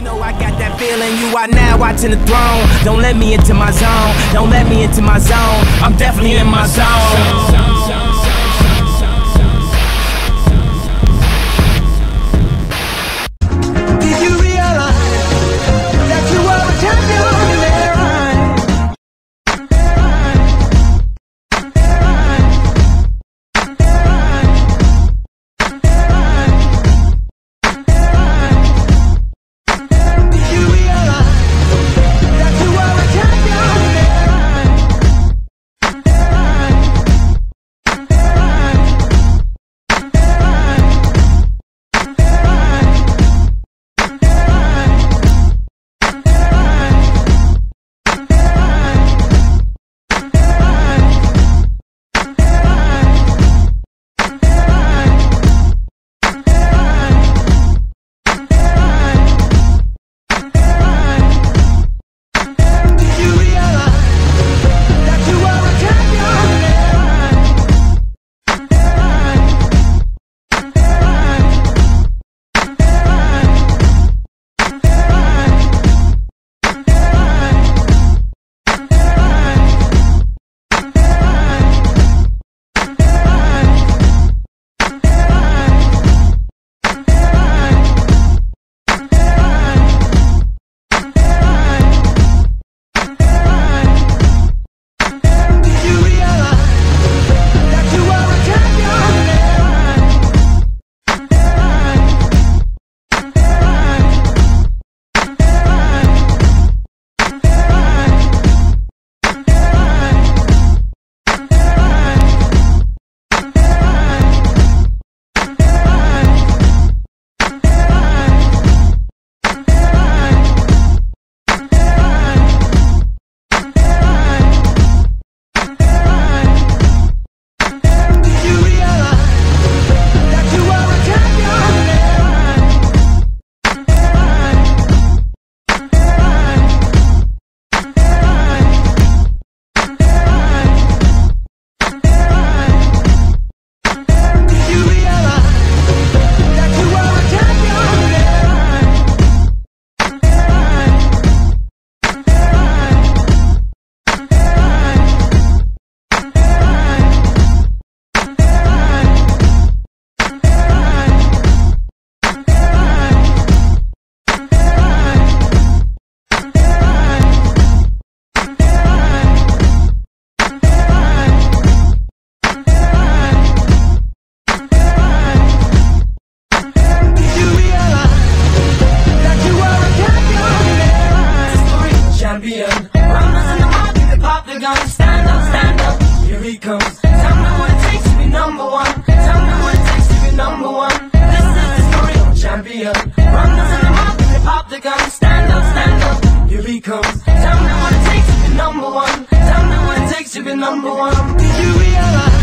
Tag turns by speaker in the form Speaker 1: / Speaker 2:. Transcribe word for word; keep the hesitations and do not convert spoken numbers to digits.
Speaker 1: You know I got that feeling, you are now watching the throne. Don't let me into my zone, don't let me into my zone. I'm definitely in my zone.
Speaker 2: Stand up, stand up, here he comes. Tell me what it takes to be number one. Tell me what it takes to be number one. This is the story of a champion. Runners in the market, they pop the gun. Stand up, stand up, here he comes. Tell me what it takes to be number one. Tell me what it takes to be number one. Did you realize?